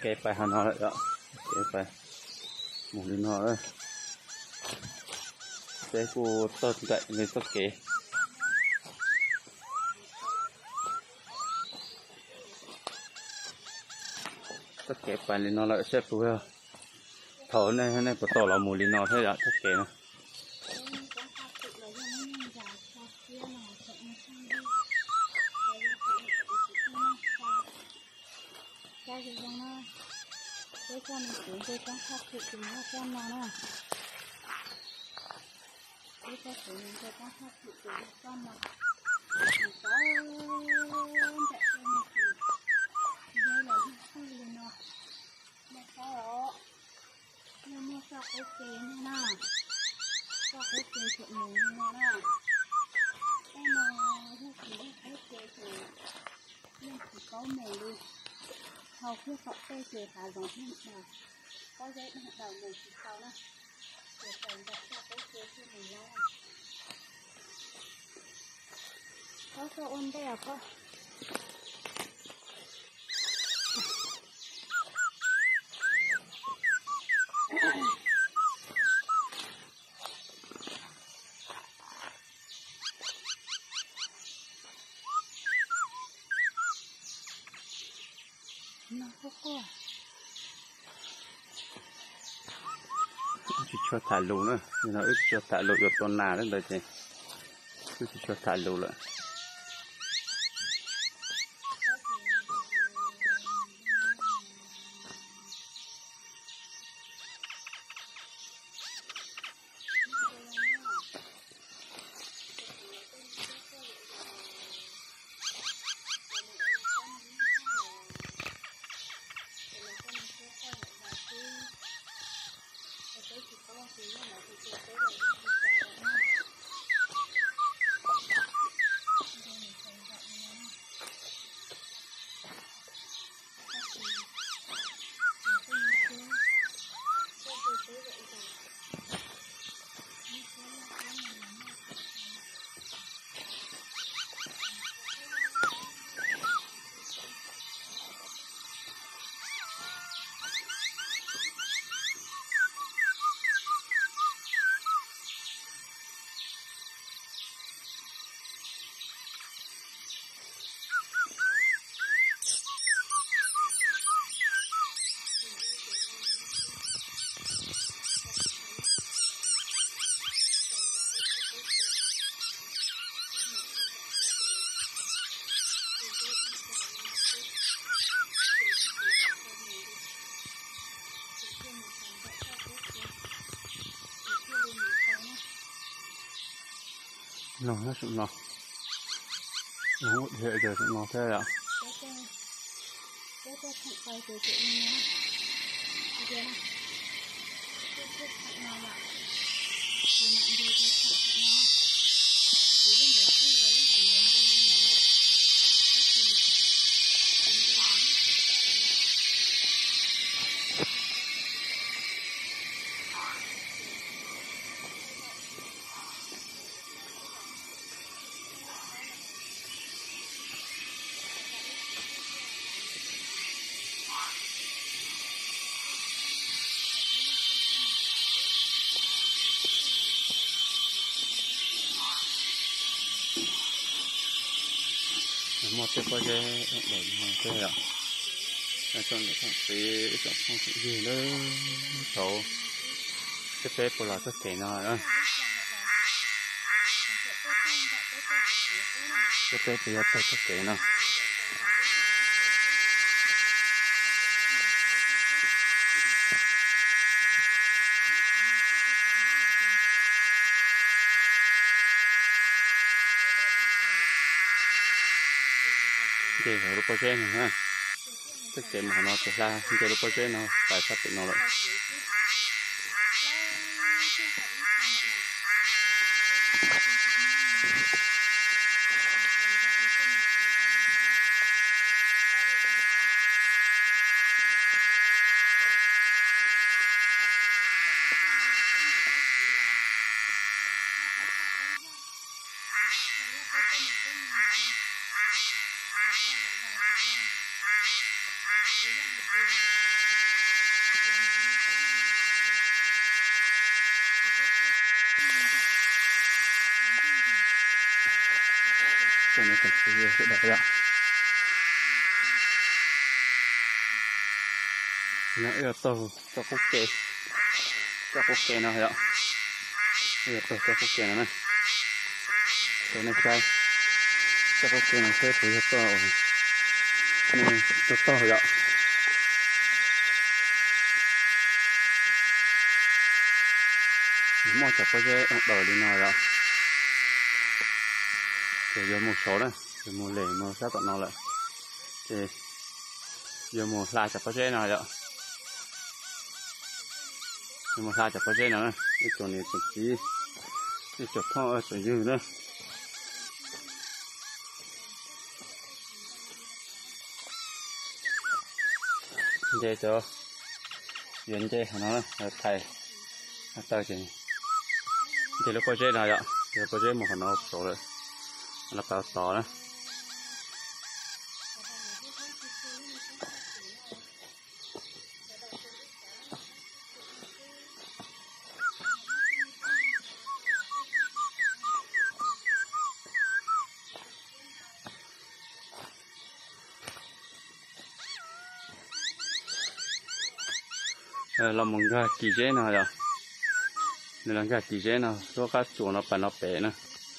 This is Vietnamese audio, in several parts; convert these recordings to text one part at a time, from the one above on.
kếไปHà Nội đó kếไปหมูลินอเลยเจ๊กูต้นไก่ในต้นเก๋ต้นเก๋ไปลินอเลยเชฟกูเหรอthở này thế này có tỏ là mù lì nọ thế ạ tất kế nó nhưng mà sao ok nữa nè sao ok chuyện mình nữa nè em mà không chỉ ok thì nhưng chỉ có mình đi hầu khi họ tê thì thả dòng thêm mà có giấy nó đầu mình thì sau đó để cần đặt sao ok thì mình nói có sao ôn đây à con nó có qua chỉ cho thả lù nữa nó ít cho thả lù được con nào đấy đấy chứ chỉ cho thả lù lại nó sụn nó hệ giờ sụn nó thế ạ một cái coi cái để thế ạ cho những cái chọn không sự gì nữa thấu cái phép của là tất cả nó nữa cái phép thì tất cả nó cái rồi lúc chơi này ha tất cả mà nó sẽ ra cái lúc chơi nó phải sắp được nó lại Cho nên cần phải sẽ đợi ạ. Nó yêu tàu cho quốc kê nào ạ. Yêu tàu cho quốc kê này. Cái này trai cho quốc kê này sẽ phối hợp tàu này cho tàu ạ. Nếu mà chặt cái đầu đi nào ạ. Thì giờ một số này, rồi một lẻ một sát tận nào lại. Thì giờ một la chặt cái nào ạ. Nhưng mà la chặt cái nào này, cái chỗ này chỗ gì, cái chỗ thọ ở chỗ dư nữa. Dây cho duyên dây nó thầy tao chỉ thì lúc có dây nào vậy, giờ có dây một nó số rồi, nó cao to đấy. Làm một cái kỳ chế nào vậy, nên là cái kỳ chế nào, số các chỗ nó phải nó bể nữa,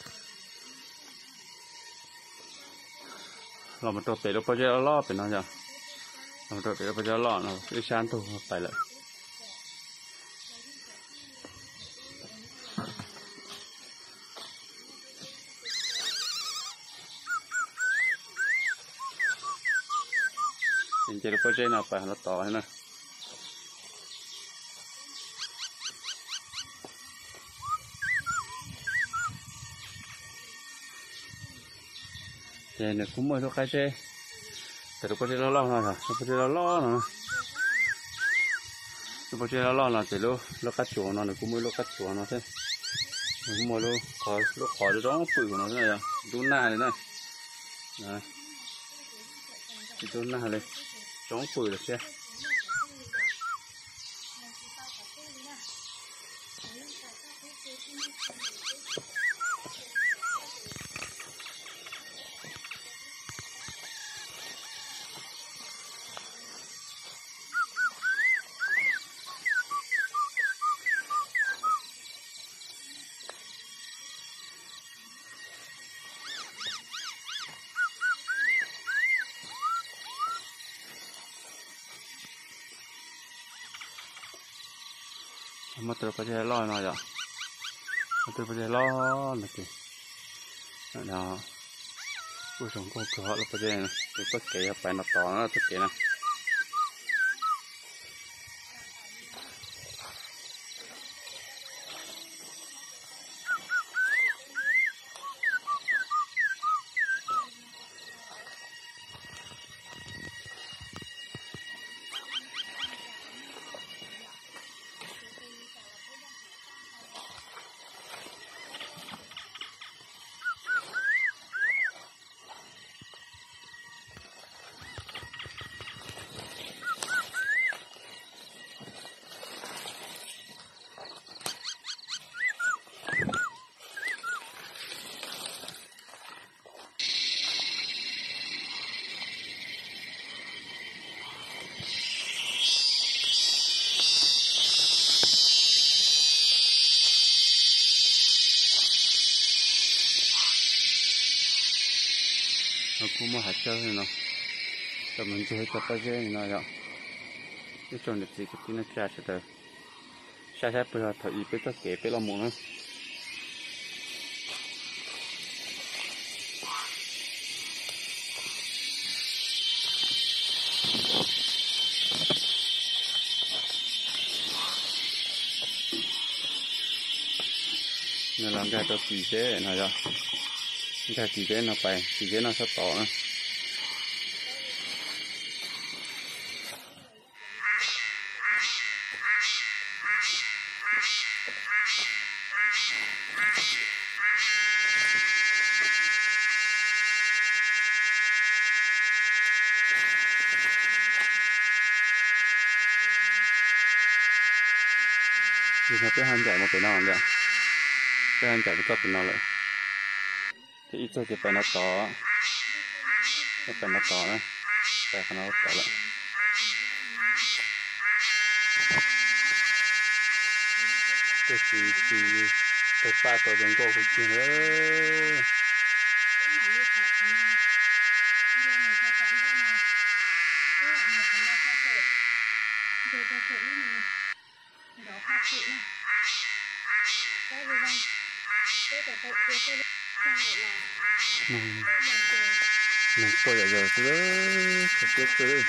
làm một chỗ bể nó có chế lo bể nó vậy, làm một chỗ bể nó có chế lo nó cái sáng thu phải lại, nên chỉ có chế nào phải nó to thế này. Thì nó cũng mới có cái chế, thì nó có chế lo nào hả? Nó có chế lo nữa, nó có chế lo là thì nó cắt chuột nó cũng mới nó cắt chuột nó thế, nó cũng mới nó khỏi được đó bự của nó thế này à, đun na này này, này, đun na này, chóng bự được chưa? Mà tôi có thể lo nào vậy? Tôi có thể lo là gì? Đó, cuộc sống của họ là có thể này, cái bất kể phải nó to nó tất kể này. Nó cũng mà hạt chơi này nó, tao mình chơi cho cái gì này vậy? Cái chỗ này thì cái nó cha sẽ được, cha sẽ bây giờ thợ ý biết tất kể biết làm muỗng nữa. Nên làm cái cho kỳ chế này rồi, cái kỳ chế nó phải, kỳ chế nó sẽ to nữa. thì nó biết hành chạy một cái non vậy biết hành chạy một chút cái non lại thì ít cho thì phải nó to cái phải nó to nữa phải nó to lại cái gì cái ba tổ giống cô cũng chưa nữa nó coi giờ giờ chứ chết chứ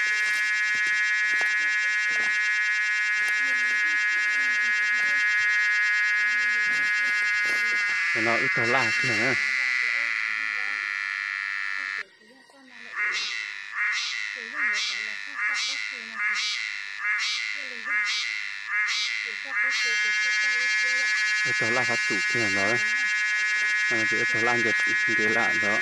nó ít to la kia nữa ít to la phát chủ kia đó mà chỉ ít to la cái lạ đó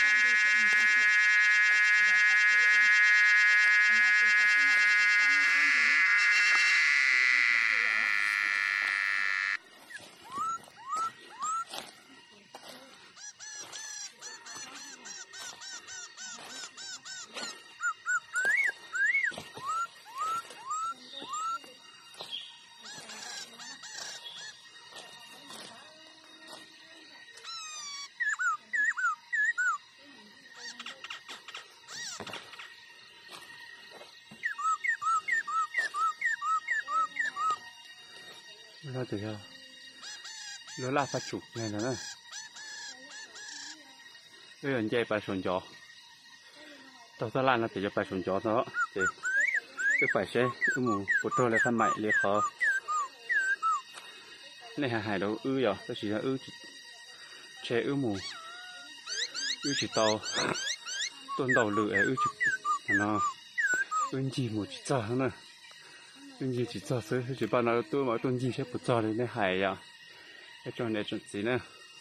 nó thì nó là phát chủ này nữa bây giờ chạy bài sồn gió tao ta lan là thì cho bài sồn gió đó thì cái phải xe cái mù của tôi là khăn mại liệt khó này hải đâu rồi cái chỉ là che mù chỉ tàu tuần đầu lửa chỉ nó gì một chỉ cho nữa gì chỉ cho sớm chỉ bao nó tôi mà tuần gì sẽ bớt cho đến hải à cái chỗ này chuyện gì nữa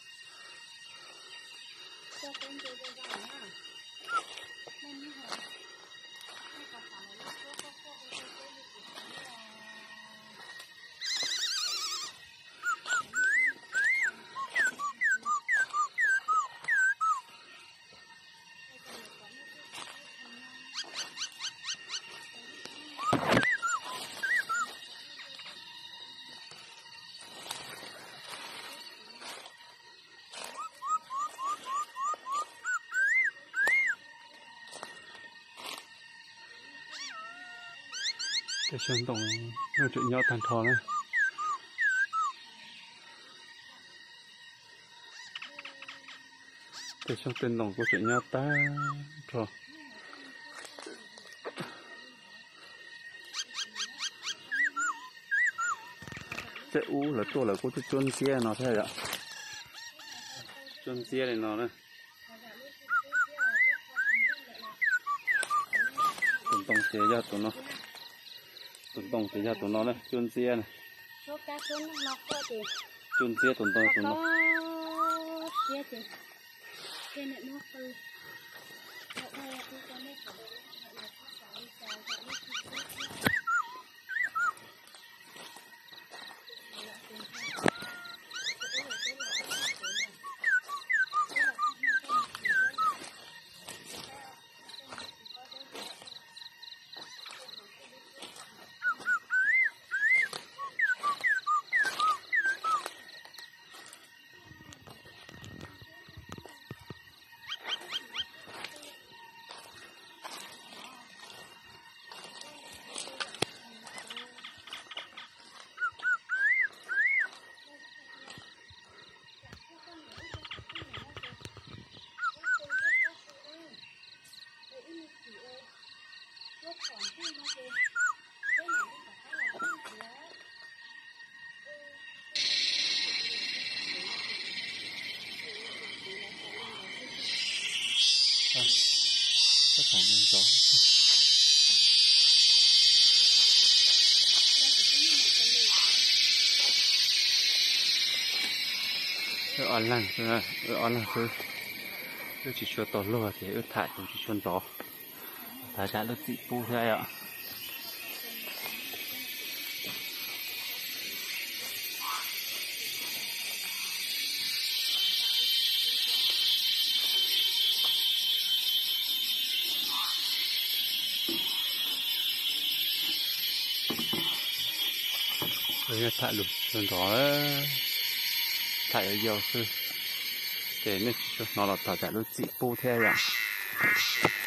cái chân đồng nó chuyện nhau thành thò này cái chân tên đồng của chuyện nhau ta rồi cái u là tôi là của cái chân kia nó thế ạ chân kia này nó này tuần tông chế ra tụi nó tuần tông chế ra tụi nó này chân kia này chân kia tuần tông tụi nó có khả năng đó online rồi online tôi chỉ cho tàu lừa thì ướt thải cũng chỉ cho gió thải ra nó dị pu thế ạ Bây thả lụt rồi đó thả ở nhiều sư để nên nó là thả lụt chị bu theo rồi